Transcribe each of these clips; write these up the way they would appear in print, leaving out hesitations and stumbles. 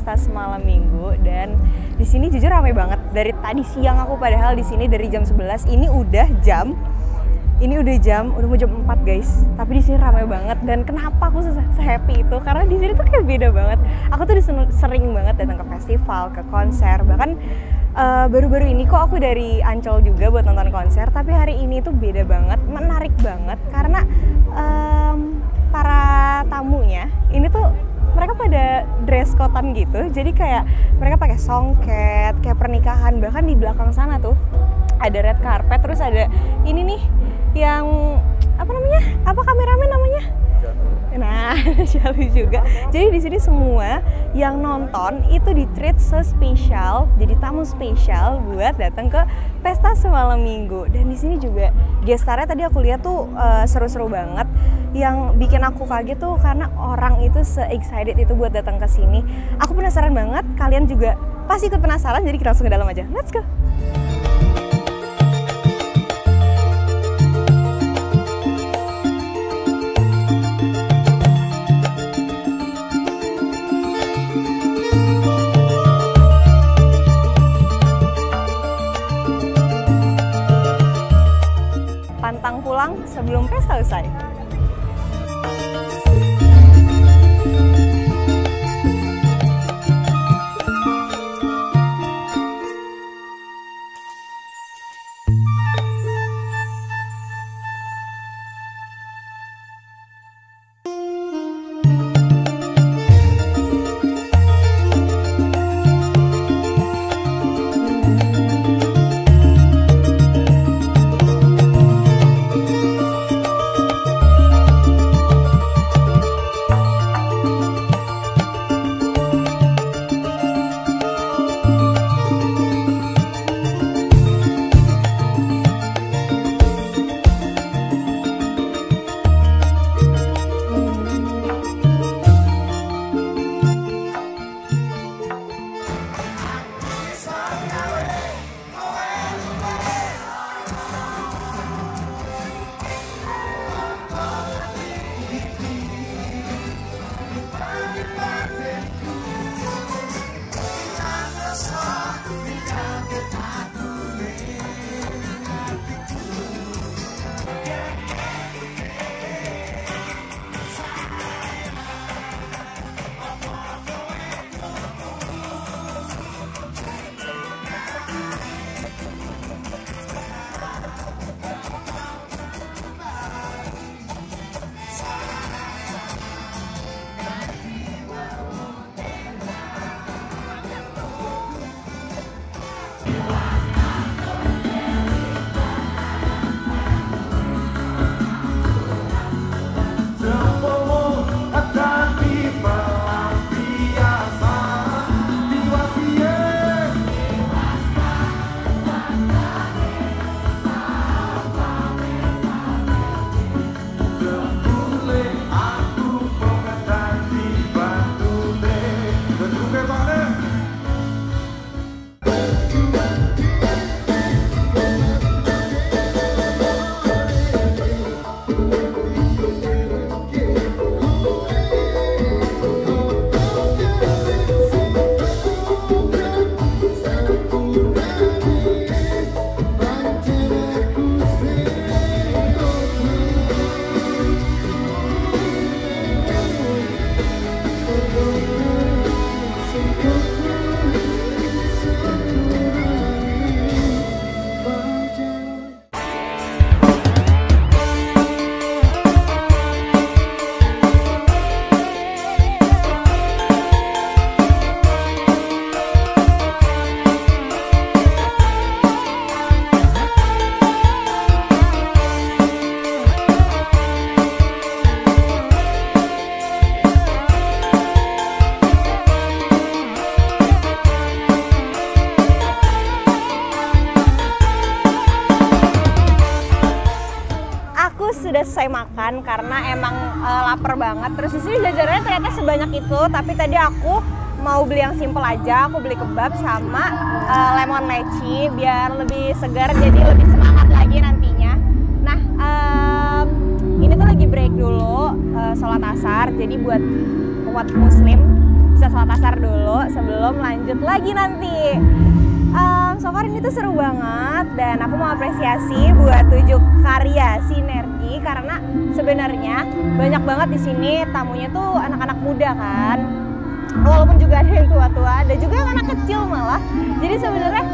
pesta semalam minggu dan di sini jujur ramai banget. Dari tadi siang aku padahal di sini dari jam 11, ini udah jam mau jam 4 guys. Tapi di sini ramai banget dan kenapa aku se-happy itu? Karena di sini tuh kayak beda banget. Aku tuh sering banget datang ke festival, ke konser, bahkan baru-baru ini kok aku dari Ancol juga buat nonton konser. Tapi hari ini tuh beda banget, menarik banget karena para tamunya ini tuh mereka pada dress code-an gitu. Jadi kayak mereka pakai songket, kayak pernikahan. Bahkan di belakang sana tuh ada red carpet, terus ada ini nih yang apa kameramen namanya? Nah, Jalu juga. Jadi di sini semua yang nonton itu di-treat se-spesial, jadi tamu spesial buat datang ke pesta semalam minggu. Dan di sini juga gestarnya tadi aku lihat tuh seru-seru banget. Yang bikin aku kaget tuh karena orang itu se-excited itu buat datang ke sini. Aku penasaran banget, kalian juga pasti ikut penasaran, jadi kita langsung ke dalam aja. Let's go. Pantang pulang sebelum pesta usai. Sudah selesai makan karena emang lapar banget. Terus di sini jajarannya ternyata sebanyak itu, tapi tadi aku mau beli yang simple aja. Aku beli kebab sama lemon leci biar lebih segar, jadi lebih semangat lagi nantinya. Nah, ini tuh lagi break dulu sholat asar, jadi buat umat muslim bisa sholat asar dulu sebelum lanjut lagi nanti. So far ini tuh seru banget dan aku mau apresiasi buat 7 karya sinergi karena sebenarnya banyak banget di sini tamunya tuh anak-anak muda kan. Walaupun juga ada yang tua-tua, ada juga yang anak kecil malah. Jadi sebenarnya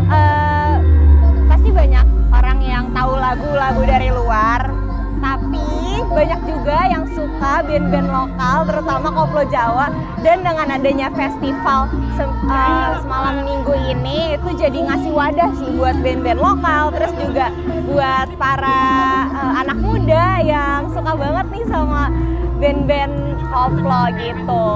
pasti banyak orang yang tahu lagu-lagu dari luar, tapi banyak juga yang suka band-band lokal, terutama koplo Jawa. Dan dengan adanya festival semalam minggu ini, itu jadi ngasih wadah sih buat band-band lokal, terus juga buat para anak muda yang suka banget nih sama band-band koplo gitu.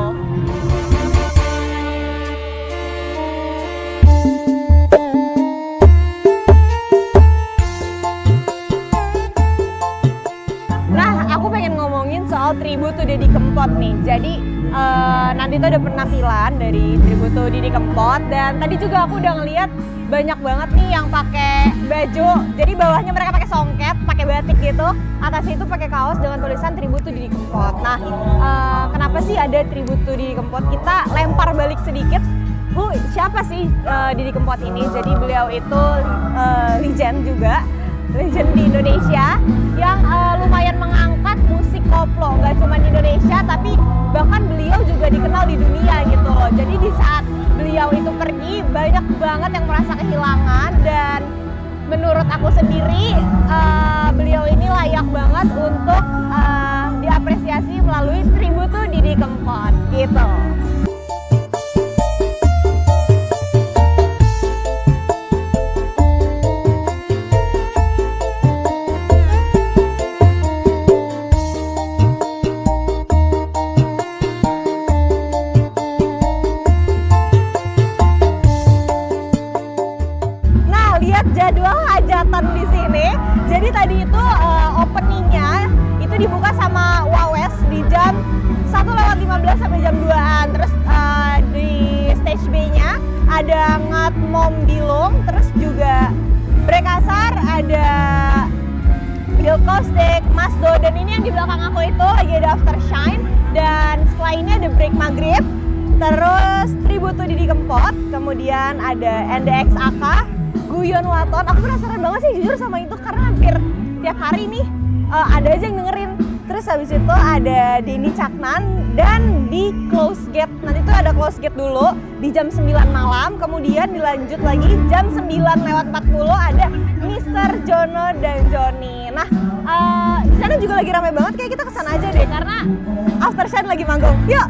Soal Tribute to Didi Kempot nih, jadi nanti tuh ada penampilan dari Tribute to Didi Kempot dan tadi juga aku udah ngeliat banyak banget nih yang pakai baju, jadi bawahnya mereka pakai songket, pakai batik gitu, atasnya itu pakai kaos dengan tulisan Tribute to Didi Kempot. Nah, kenapa sih ada Tribute to Didi Kempot? Kita lempar balik sedikit. Siapa sih Didi Kempot ini? Jadi beliau itu legend juga, legend di Indonesia yang lumayan mengangkat musik koplo, nggak cuma di Indonesia tapi bahkan beliau juga dikenal di dunia gitu loh. Jadi di saat beliau itu pergi banyak banget yang merasa kehilangan dan menurut aku sendiri beliau ini layak banget untuk diapresiasi melalui Tribute to Didi Kempot gitu. Jadwal hajatan di sini. Jadi tadi itu openingnya itu dibuka sama Wawes di jam 1:15 sampai jam 2-an. Terus di stage B-nya ada Ngat Mom Dilong, terus juga Brekasar, ada Bill Caustic, Mas Do, dan ini yang di belakang aku itu lagi ada After Shine, dan setelah ini ada Break Maghrib, terus Tribute to Didi Kempot, kemudian ada NDXAK, Guyon Waton. Aku penasaran banget sih jujur sama itu karena hampir tiap hari nih ada aja yang dengerin. Terus habis itu ada Denny Caknan dan di Close Gate. Nanti tuh ada Close Gate dulu di jam 9 malam, kemudian dilanjut lagi jam 9:40 ada Mr. Jono dan Joni. Nah, di sana juga lagi ramai banget, kayak kita kesana aja deh karena After Shine lagi manggung. Yuk!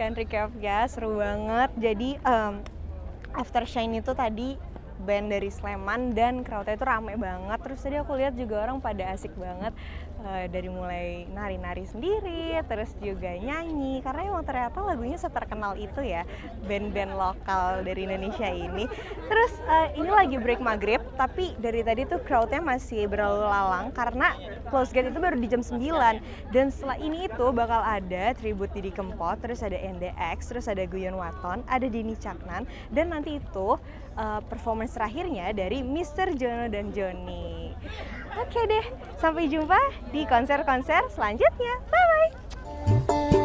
Country Cave-nya, seru banget. Jadi Aftershine itu tadi band dari Sleman dan crowd-nya itu rame banget. Terus tadi aku lihat juga orang pada asik banget, dari mulai nari-nari sendiri, terus juga nyanyi, karena emang ternyata lagunya seterkenal itu ya, band-band lokal dari Indonesia ini. Terus ini lagi break maghrib, tapi dari tadi tuh crowd-nya masih berlalu lalang karena close gate itu baru di jam 9. Dan setelah ini itu bakal ada tribute Didi Kempot, terus ada NDX, terus ada Guyon Waton, ada Denny Caknan, dan nanti itu performance terakhirnya dari Mr. Jono dan Joni. Oke deh, sampai jumpa di konser-konser selanjutnya. Bye-bye!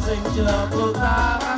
sing jebul tangan